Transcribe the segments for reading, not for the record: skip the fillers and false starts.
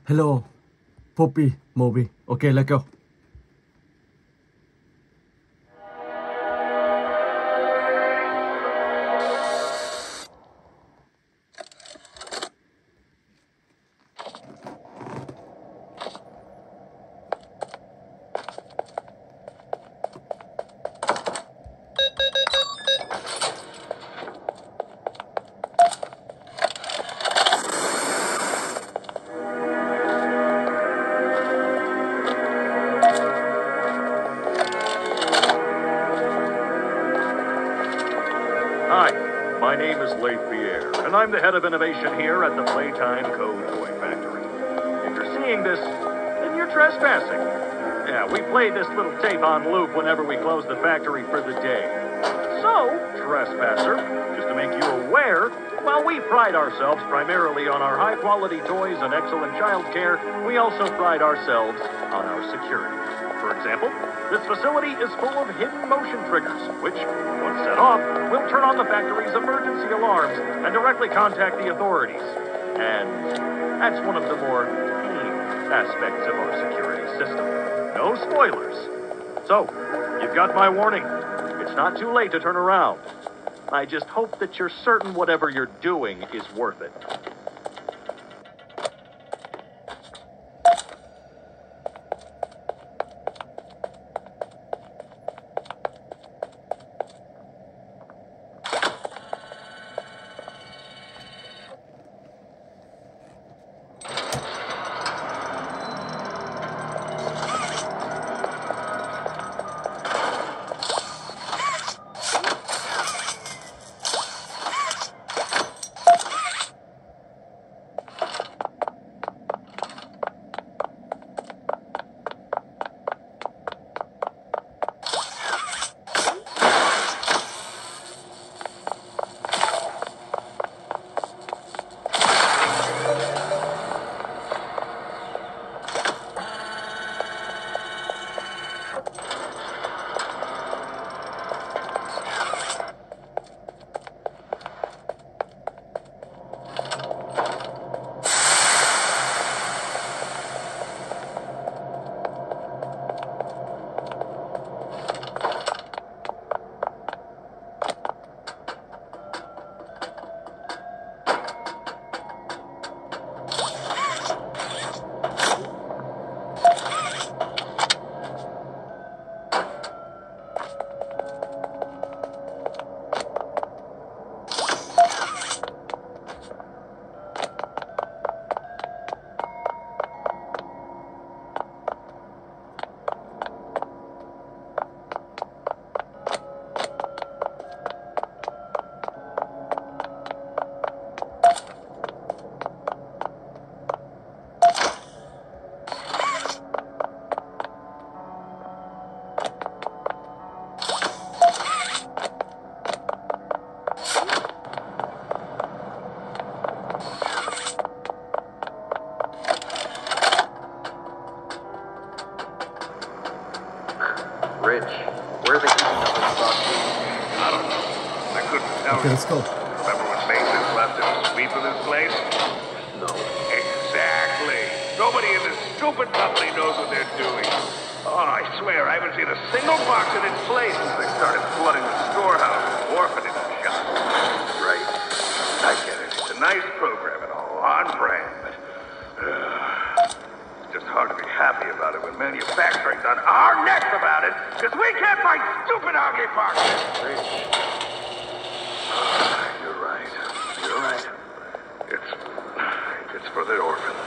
Hello, Poppy, Moby. Okay, let go. Hi, my name is Leif Pierre, and I'm the head of innovation here at the Playtime Code Toy Factory. If you're seeing this, then you're trespassing. Yeah, we play this little tape on loop whenever we close the factory for the day. So, trespasser, just to make you aware, while we pride ourselves primarily on our high-quality toys and excellent child care, we also pride ourselves on our security. For example, this facility is full of hidden motion triggers, which, once set off, will turn on the factory's emergency alarms and directly contact the authorities. And that's one of the more keen aspects of our security system. No spoilers. So, you've got my warning. It's not too late to turn around. I just hope that you're certain whatever you're doing is worth it. Rich, where are they keeping all this stock? I don't know. I couldn't tell Okay, you. let's go. Remember when Mason left him to sweep of this place? No. Exactly. Nobody in this stupid company knows what they're doing. Oh, I swear, I haven't seen a single box in its place since they started flooding the storehouse and orphanage shop. Right. I get it. It's a nice program and all, on brand, but it's just hard to be happy about it when manufacturing's on our necks about it, because we can't find stupid Augie boxes. Rich. You're right. You're right. It's for the orphans.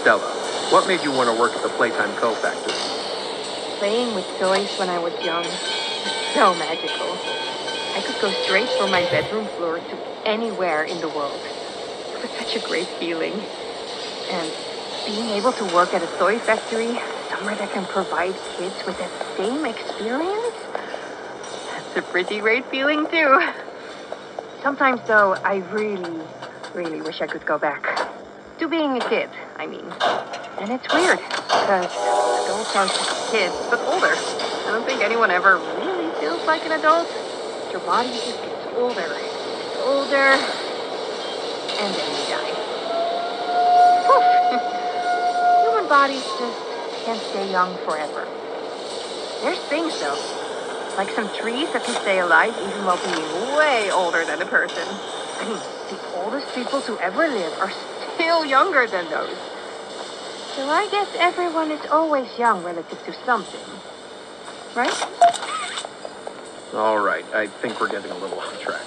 Stella, what made you want to work at the Playtime Co. factory? Playing with toys when I was young was so magical. I could go straight from my bedroom floor to anywhere in the world. It was such a great feeling. And being able to work at a toy factory, somewhere that can provide kids with that same experience, that's a pretty great feeling too. Sometimes though, I really wish I could go back. To being a kid, I mean. And it's weird, because adults are just kids, but older. I don't think anyone ever really feels like an adult. Your body just gets older, and then you die. Poof! Human bodies just can't stay young forever. There's things though, like some trees that can stay alive even while being way older than a person. I mean, the oldest people to ever live are still younger than those. So I guess everyone is always young relative to something. Right? All right, I think we're getting a little off track.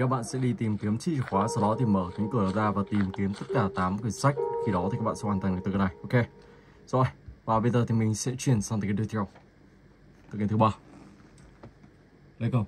các bạn sẽ đi tìm kiếm chiếc chìa khóa, sau đó thì mở cánh cửa ra và tìm kiếm tất cả 8 quyển sách. Khi đó thì các bạn sẽ hoàn thành được từ cái này. Ok. Rồi, và bây giờ thì mình sẽ chuyển sang từ cái tiếp theo. Từ cái thứ 3. Let's go.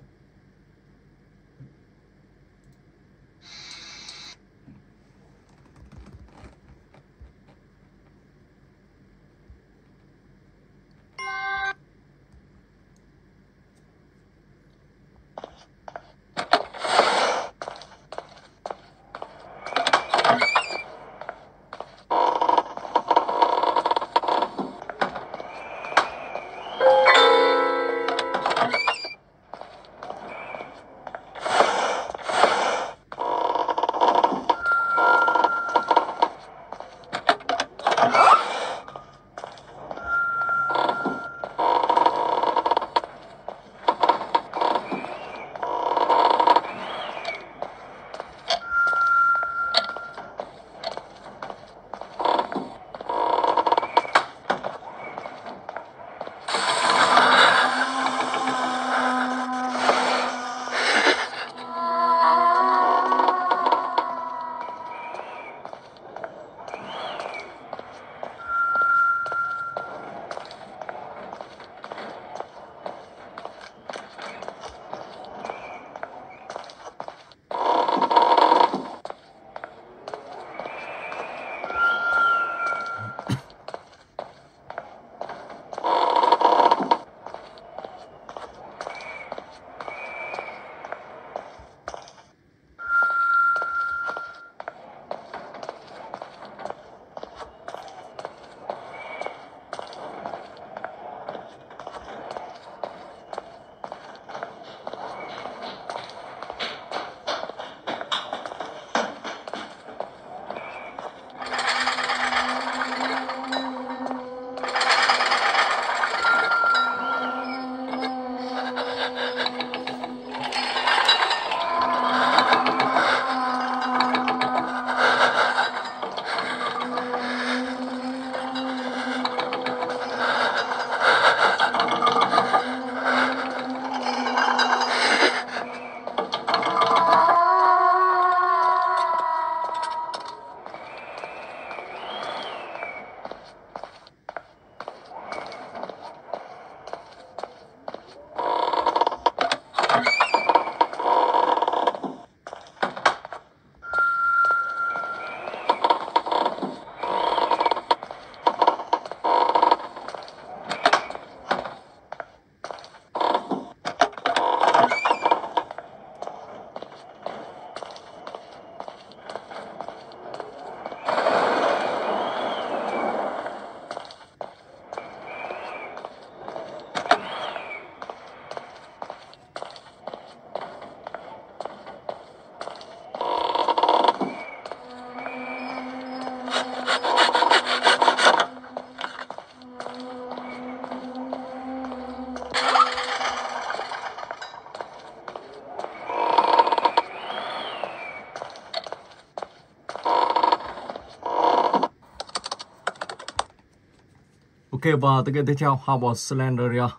Ok, và tới game tiếp theo, How about Slenderia?